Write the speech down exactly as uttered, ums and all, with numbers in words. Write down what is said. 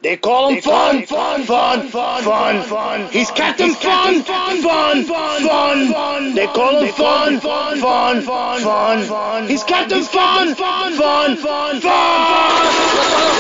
They call him Fun, Fun, Fun, Fun, Fun. He's Captain Fun, Fun, Fun, Fun. They call him Fun, Fun, Fun, Fun. He's Captain Fun, Fun, Fun, Fun.